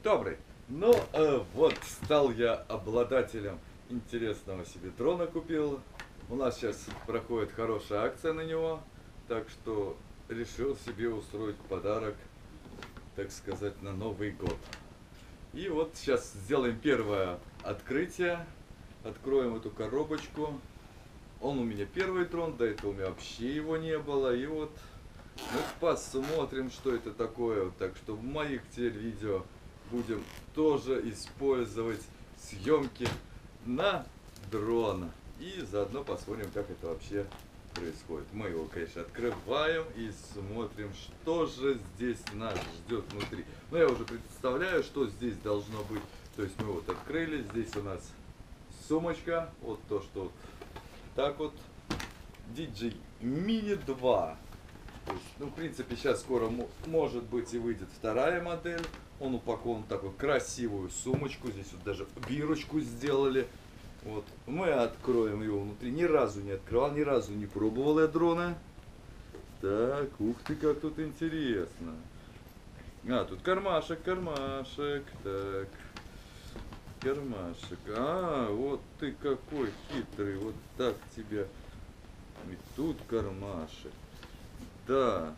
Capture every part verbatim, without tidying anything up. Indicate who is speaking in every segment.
Speaker 1: Добрый. Ну, э, вот стал я обладателем интересного себе дрона купил. У нас сейчас проходит хорошая акция на него, так что решил себе устроить подарок, так сказать, на Новый год. И вот сейчас сделаем первое открытие, откроем эту коробочку. Он у меня первый дрон, до этого у меня вообще его не было. И вот мы посмотрим, что это такое. Так что в моих теперь видео будем тоже использовать съемки на дрон. И заодно посмотрим, как это вообще происходит. Мы его, конечно, открываем и смотрим, что же здесь нас ждет внутри. Но я уже представляю, что здесь должно быть. То есть мы вот открыли, здесь у нас сумочка, вот то, что вот так вот. ди джей Mini два. То есть, ну, в принципе, сейчас скоро, может быть, и выйдет вторая модель. Он упакован в такую красивую сумочку. Здесь вот даже бирочку сделали. Вот. Мы откроем его внутри. Ни разу не открывал, ни разу не пробовал я дрона. Так, ух ты, как тут интересно. А, тут кармашек, кармашек. Так. Кармашек. А, вот ты какой хитрый. Вот так тебя. И тут кармашек. Да.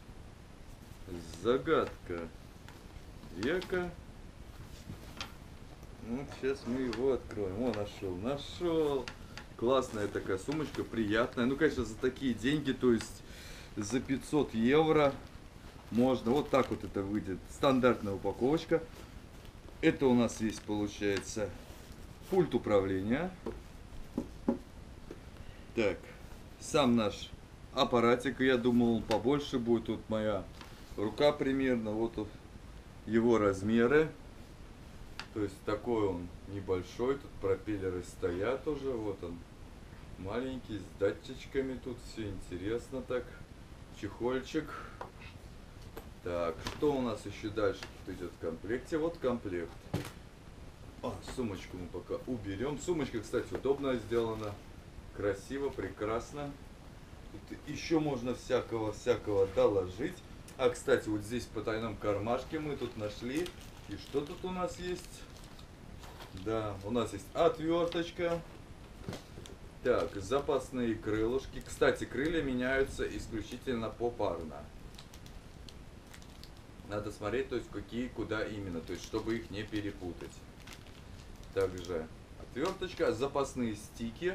Speaker 1: Загадка века. Вот сейчас мы его откроем. О, нашел, нашел. Классная такая сумочка, приятная. Ну, конечно, за такие деньги, то есть за пятьсот евро можно. Вот так вот это выйдет. Стандартная упаковочка. Это у нас есть, получается, пульт управления. Так, сам наш аппаратик, я думал, он побольше будет. Тут моя рука примерно, вот его размеры. То есть такой он небольшой, тут пропеллеры стоят уже, вот он маленький, с датчичками, тут все интересно так. Чехольчик. Так, что у нас еще дальше тут идет в комплекте? Вот комплект. А, сумочку мы пока уберем. Сумочка, кстати, удобно сделана. Красиво, прекрасно. Тут еще можно всякого-всякого доложить. А, кстати, вот здесь в потайном кармашке мы тут нашли. И что тут у нас есть? Да, у нас есть отверточка. Так, запасные крылышки. Кстати, крылья меняются исключительно попарно. Надо смотреть, то есть какие, куда именно, то есть чтобы их не перепутать. Также отверточка, запасные стики.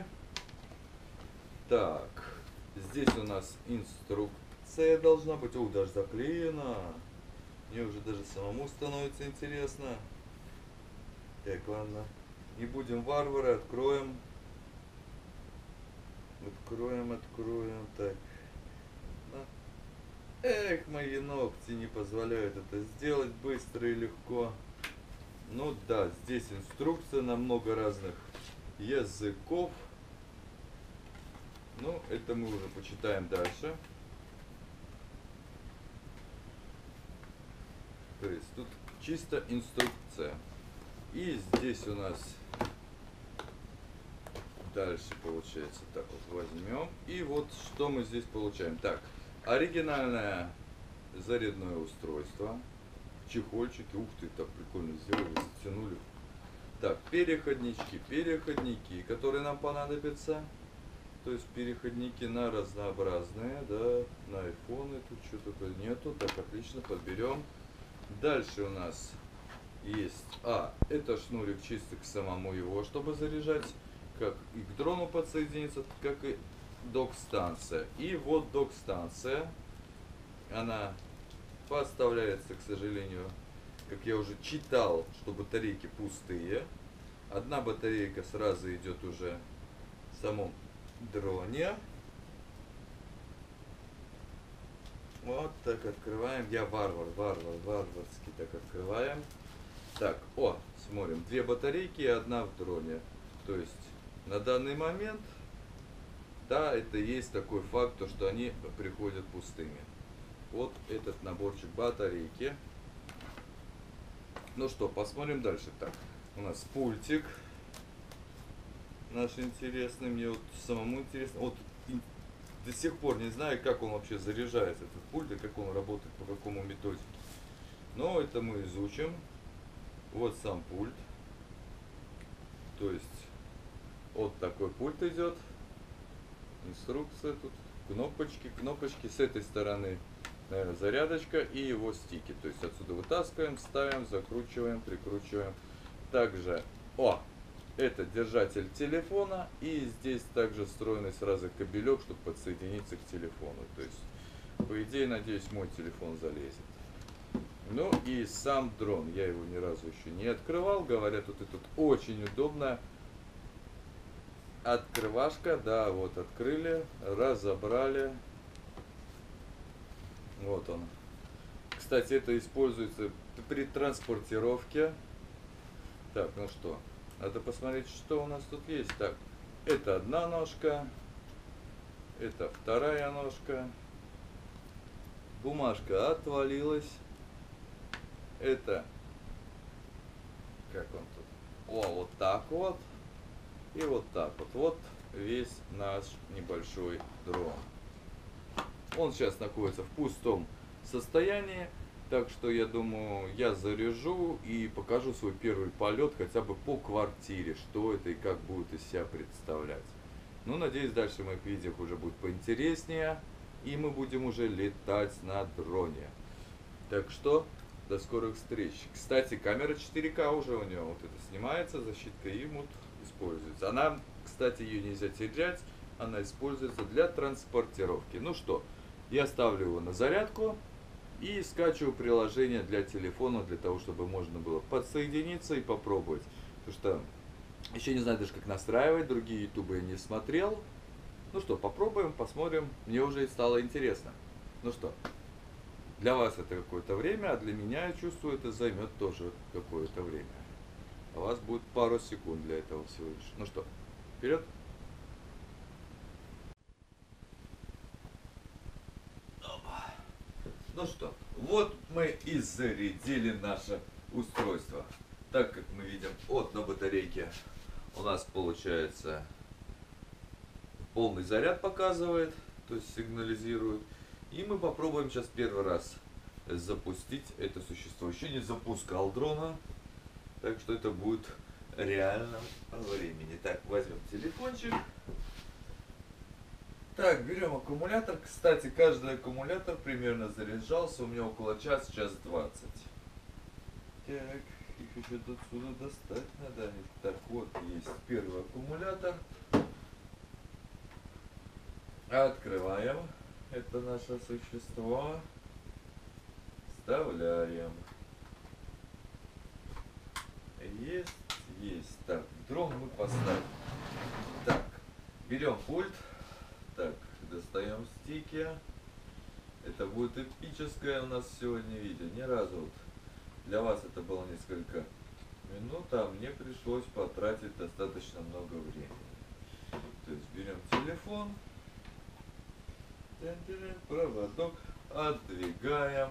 Speaker 1: Так, здесь у нас инструкция должна быть. О, даже заклеена. Мне уже даже самому становится интересно. Так, ладно. Не будем варвары, откроем. Откроем, откроем. Так. Эх, мои ногти не позволяют это сделать быстро и легко. Ну да, здесь инструкция на много разных языков. Ну, это мы уже почитаем дальше. То есть тут чисто инструкция. И здесь у нас дальше получается так вот возьмем. И вот что мы здесь получаем. Так, оригинальное зарядное устройство. Чехольчики. Ух ты, так прикольно сделали, затянули. Так, переходнички, переходники, которые нам понадобятся. То есть переходники на разнообразные, да, на айфоны, тут что-то нету. Так, отлично, подберем. Дальше у нас есть, а, это шнурик чисто к самому его, чтобы заряжать, как и к дрону подсоединиться, как и док-станция. И вот док-станция, она поставляется, к сожалению, как я уже читал, что батарейки пустые. Одна батарейка сразу идет уже в самом дроне. Вот так открываем. Я варвар, варвар, варварски так открываем. Так, о, смотрим. Две батарейки и одна в дроне. То есть на данный момент, да, это есть такой факт, то, что они приходят пустыми. Вот этот наборчик батарейки. Ну что, посмотрим дальше. Так, у нас пультик наш интересный. Мне вот самому интересно. Вот до сих пор не знаю, как он вообще заряжается, этот пульт, и как он работает, по какому методике. Но это мы изучим. Вот сам пульт. То есть вот такой пульт идет. Инструкция тут. Кнопочки, кнопочки. С этой стороны, наверное, зарядочка и его стики. То есть отсюда вытаскиваем, ставим, закручиваем, прикручиваем. Также, о, это держатель телефона. И здесь также встроенный сразу кабелек, чтобы подсоединиться к телефону. То есть, по идее, надеюсь, мой телефон залезет. Ну и сам дрон. Я его ни разу еще не открывал. Говорят, вот это очень удобно. Открывашка, да, вот открыли, разобрали. Вот он. Кстати, это используется при транспортировке. Так, ну что, надо посмотреть, что у нас тут есть. Так, это одна ножка, это вторая ножка. Бумажка отвалилась. Это, как он тут? О, вот так вот. И вот так вот. Вот весь наш небольшой дрон. Он сейчас находится в пустом состоянии. Так что я думаю, я заряжу и покажу свой первый полет хотя бы по квартире. Что это и как будет из себя представлять. Ну, надеюсь, дальше в моих видео уже будет поинтереснее. И мы будем уже летать на дроне. Так что, до скорых встреч. Кстати, камера четыре ка уже у него вот это снимается, защитка и вот используется. Она, кстати, ее нельзя терять, она используется для транспортировки. Ну что, я ставлю его на зарядку и скачиваю приложение для телефона, для того, чтобы можно было подсоединиться и попробовать. Потому что еще не знаю даже, как настраивать, другие ютубы я не смотрел. Ну что, попробуем, посмотрим. Мне уже стало интересно. Ну что, для вас это какое-то время, а для меня, я чувствую, это займет тоже какое-то время. А у вас будет пару секунд для этого всего лишь. Ну что, вперед! Ну что, вот мы и зарядили наше устройство. Так как мы видим, вот на батарейке у нас получается полный заряд показывает, то есть сигнализирует. И мы попробуем сейчас первый раз запустить это существо. Еще не запускал дрона, так что это будет реально времени. Так, возьмем телефончик. Так, берем аккумулятор. Кстати, каждый аккумулятор примерно заряжался у меня около час, час двадцать. Так, их еще отсюда достать надо. Так, вот есть первый аккумулятор. Открываем. Это наше существо. Вставляем. Есть, есть. Так, дрон мы поставим. Так, берем пульт. Так, достаем стики. Это будет эпическое у нас сегодня видео. Ни разу вот для вас это было несколько минут, а мне пришлось потратить достаточно много времени. То есть берем телефон. Проводок отдвигаем,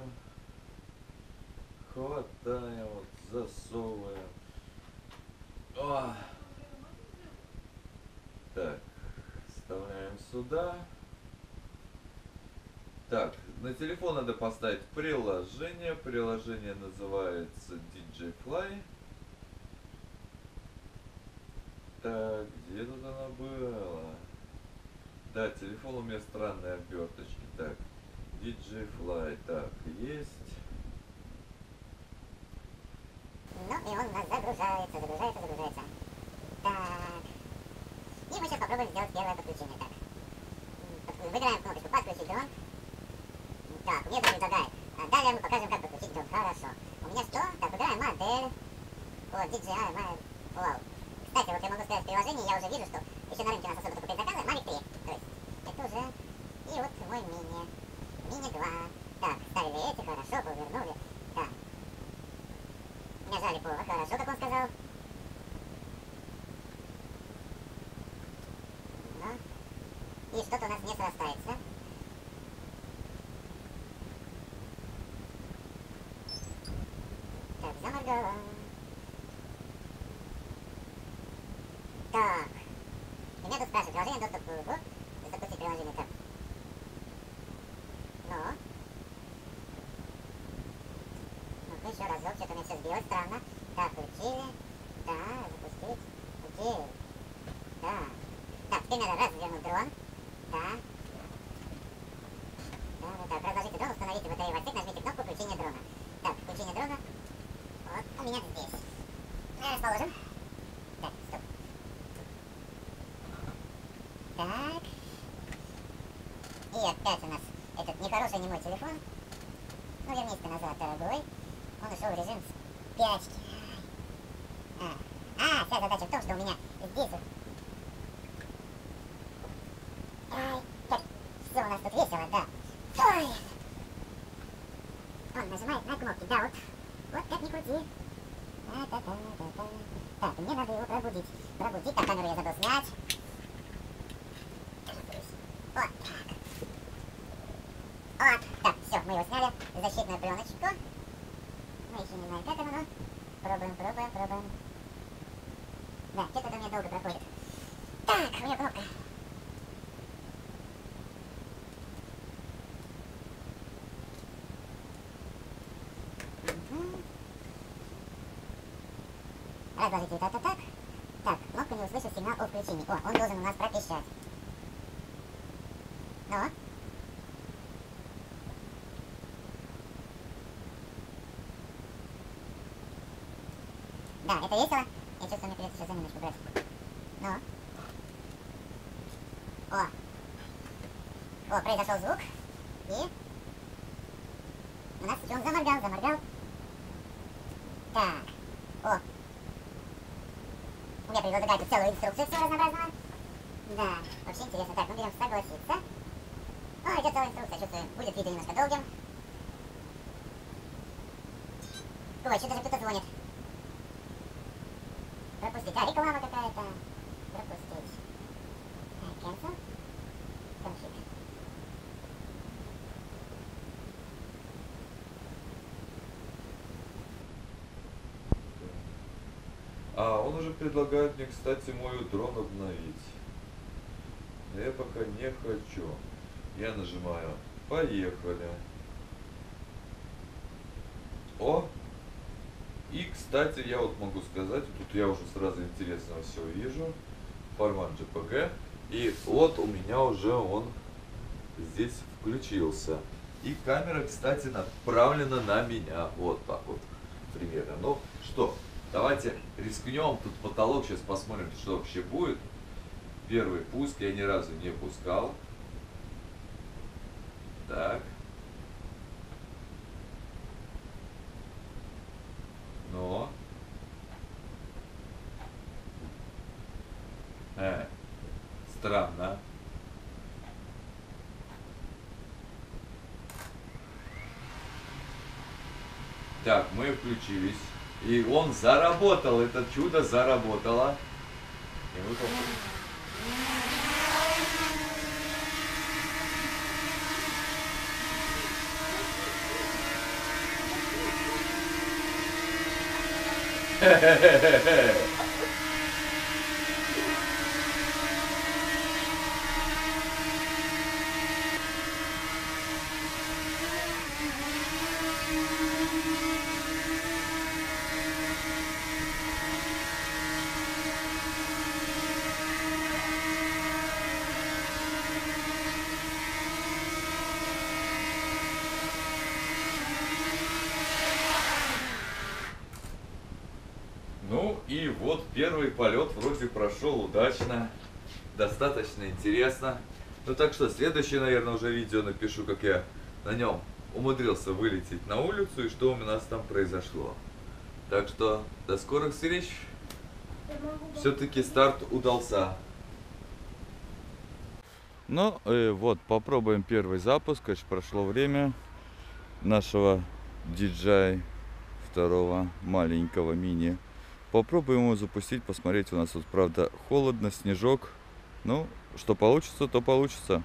Speaker 1: хватаем, вот, засовываем. О! Так, вставляем сюда. Так, на телефон надо поставить приложение. Приложение называется ди джей Fly. Так, где тут оно было? Да, телефон у меня странные оберточки. Так, ди джей Fly. Так, есть.
Speaker 2: Ну и он у нас загружается, загружается, загружается. Так. И мы сейчас попробуем сделать первое подключение. Так. Подключ... Выбираем кнопочку «Подключить дрон». Так, мне это предлагает. А далее мы покажем, как подключить дрон. Хорошо. У меня что? Так, выбираем модель. Вот, ди джей ай, модель. Вау. Кстати, вот я могу сказать в приложении, я уже вижу, что еще на рынке у нас особо только предзаказы. Mavic три. То есть, это уже... И вот мой мини. Мини два. Так, ставили эти, хорошо, повернули. Так. Нажали повод, хорошо, как он сказал. Ну. И что-то у нас не срастается. Так, заморгало. Так. И меня тут спрашивают, приложение доступ к Google. Запустить приложение так. Ну. Ну-ка, еще разок. Что-то у меня все сбилось, странно. Так, включили. Да, запустить. Окей. Да. Так, теперь надо развернуть дрон. Да. Да, вот так. Разложите дрон, установите батарею в отсек, нажмите кнопку включения дрона. Так, включение дрона. Вот, у меня здесь. Расположим. Так, стоп. Так. И опять у нас этот нехороший не мой телефон. Ну, вернись-ка назад, дорогой. Он ушел в режим спячки. А, а, вся задача в том, что у меня здесь вот... Ай, так, все у нас тут весело, да. Ой! Он нажимает на кнопки, да, вот. Вот как ни крути. Та-та-та-та-та. Так, мне надо его пробудить. Пробудить, так, камеру я забыл снять. Вот так. Вот, так, все, мы его сняли. Защитную пленочку. Мы еще не знаем, как оно, но пробуем, пробуем, пробуем. Да, что-то у меня долго проходит. Так, у меня кнопка. Угу. Разложите это, это так. Так, кнопка не услышит сигнал о включении. О, он должен у нас пропищать. Ну? Да, это весело. Я чувствую, мне придется сейчас за минутку брать. Ну? О! О, произошел звук. И... У нас он заморгал, заморгал. Так. О! У меня предлагают тут целую инструкцию всего разнообразного. Да, вообще интересно. Так, мы берем согласиться. О, идет целая инструкция, чувствую, будет видео немножко долгим. Ой, что-то же кто-то звонит. Пропустить. А, реклама какая-то. Пропустить. Так, cancel. Конфиг.
Speaker 1: А, он уже предлагает мне, кстати, мой дрон обновить. Но я пока не хочу. Я нажимаю «Поехали». О! И, кстати, я вот могу сказать, тут я уже сразу интересного все вижу. Формат джей пи джи. И вот у меня уже он здесь включился. И камера, кстати, направлена на меня. Вот так вот примерно. Ну что, давайте рискнем. Тут потолок, сейчас посмотрим, что вообще будет. Первый пуск я ни разу не пускал. Так. Но. Э, странно. Так, мы включились. И он заработал. Это чудо заработало. И мы попробуем. Ну и вот первый полет вроде прошел удачно, достаточно интересно. Ну так что, следующее, наверное, уже видео напишу, как я на нем умудрился вылететь на улицу и что у нас там произошло. Так что, до скорых встреч. Все-таки старт удался. Ну, и вот, попробуем первый запуск. Конечно, прошло время нашего ди джей ай второго маленького мини. Попробуем его запустить, посмотреть. У нас тут, правда, холодно, снежок. Ну, что получится, то получится.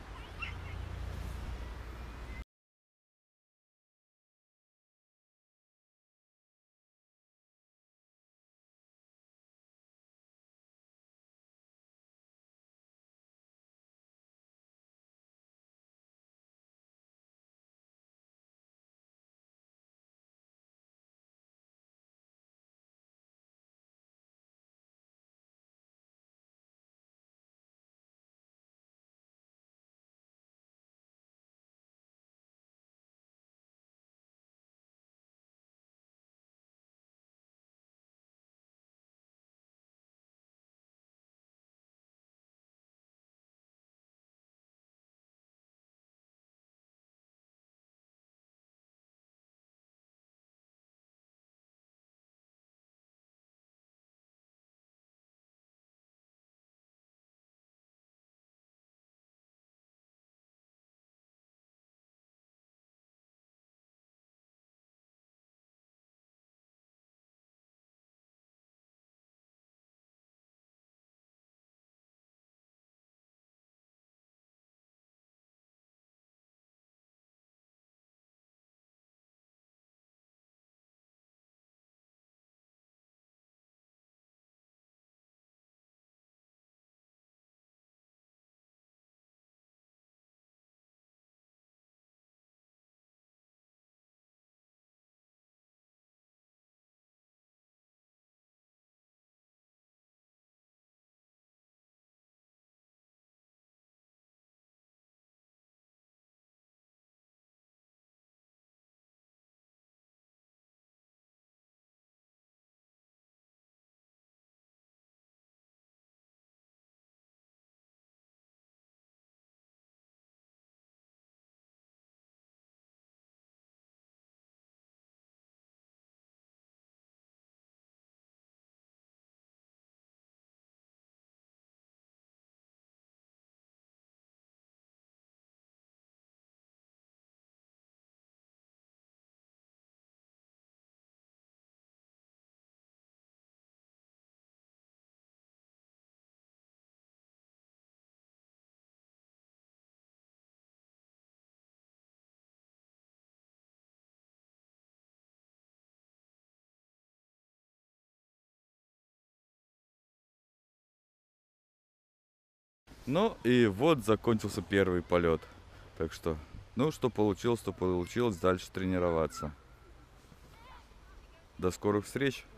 Speaker 1: Ну и вот закончился первый полет. Так что, ну что получилось, то получилось. Дальше тренироваться. До скорых встреч!